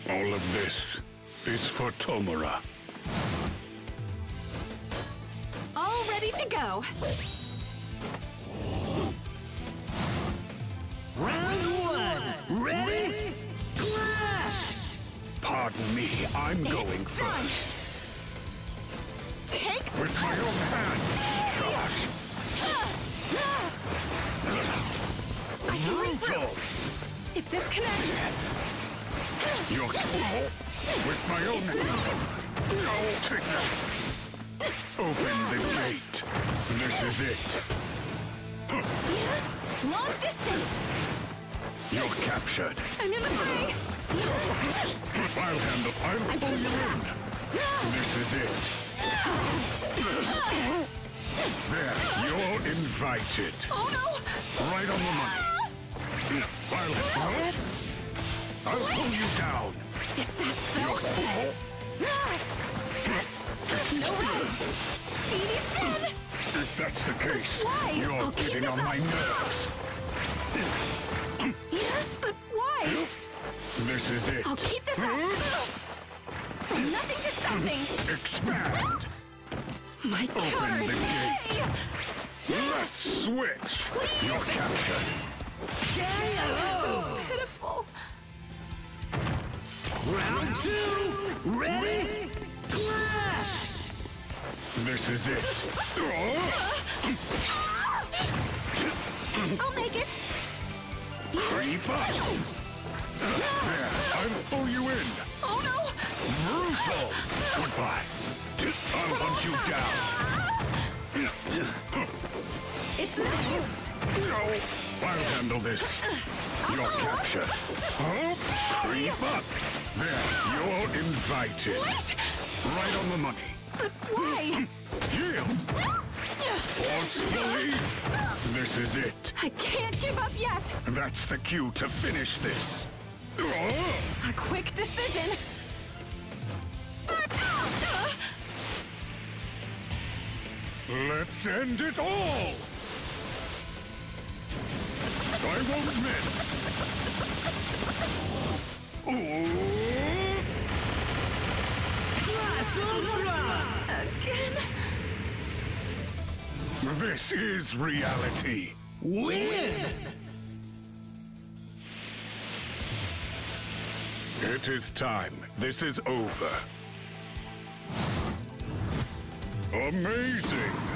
All of this is for Tomura. All ready to go. Round 1. Ready? Clash! Pardon me, I'm going It's done. first. Take With my own hands. Charge. I can read through. Brutal. If this connects, You're with my own it's no hands. use. No, take that. Open the gate. This is it. Long distance. You're captured. I'm in the fray. I'll handle. I'll I'm pull you pushing in. back. This is it. There, you're invited. Oh no! Right on the money. I'll pull you down. If that's so, no rest. Speedy spin. If that's the case, Why? you're I'll keep getting this on up. my nerves. Yeah, but why? This is it. I'll keep this up. From nothing to something. Expand. My Open counters. the gate. Let's switch. Please. You're captured. This is pitiful. Round 2. Ready? Clash! This is it. I'll make it. Creep up. There, I'll pull you in. Oh no! Brutal. Goodbye. I'll hunt you down. It's no use. No, I'll handle this. You're captured. Oh, creep up. There, you're invited. What? Right on the money. But why? Yield. Forcefully. This is it. I can't give up yet. That's the cue to finish this. A quick decision. Let's end it all. I won't miss. Ooh. Class Ultra! Again? This is reality. Win! It is time. This is over. Amazing!